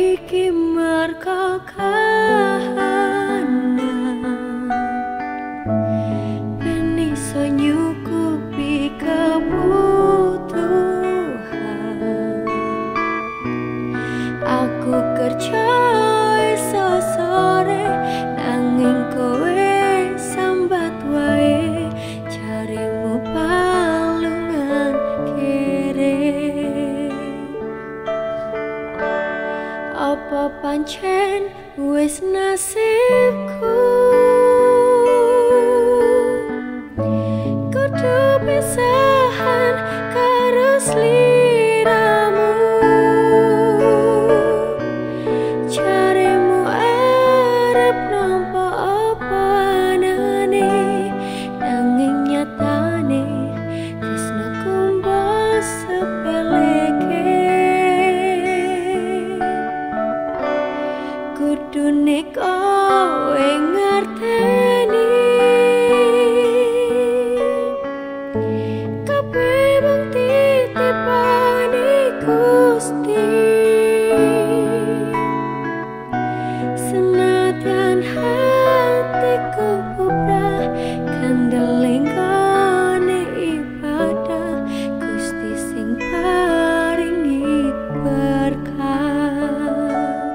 iki merga kahanan ben iso nyukupi kebutuhan. Aku kerja iso sore nanging kowe sambat wae carimu palungan kere. Apa pancen wis nasibku kudu pisahan karo sliramu. Carimu arep nampa apa anane nanging nyatane tresnaku mbok sepeleke. Kudune kowe ngerteni kabeh mung titipane Gusti. Senadyan hatiku bubrah kandeling kone ibadah Gusti sing paringi berkah.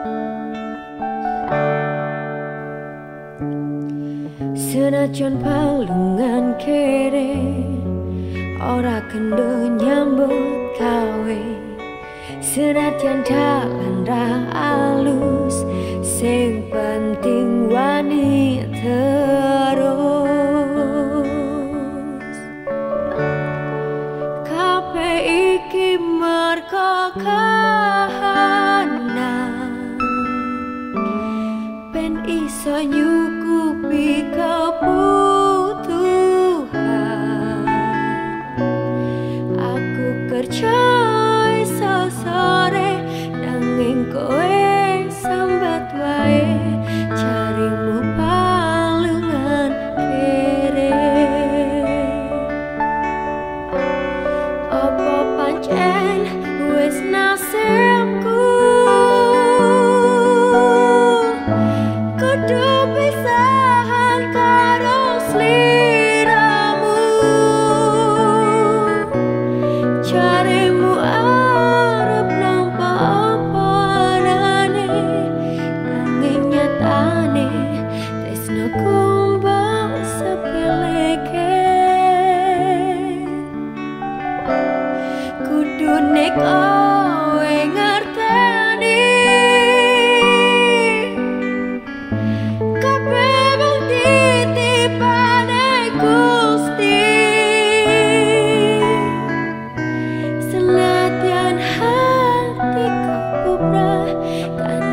Senajan palungan kere ora kendo nyambut gawe, senajan dalan ra alus sing penting wani terus. Kabeh iki merga kahanan ben iso nyukupi kebutuhan. Aku kerja iso sore nanging kowe sambat wae carimu palungan kere. Apa pancen wis nasibku kudu pisahan karo sliramu. Carimu arep nampa apa anane nanging nyatane tresnaku mbok sepeleke. Kudune kowe ngerteni kabeh mung titipane Gusti. Senadyan hatiku bubrah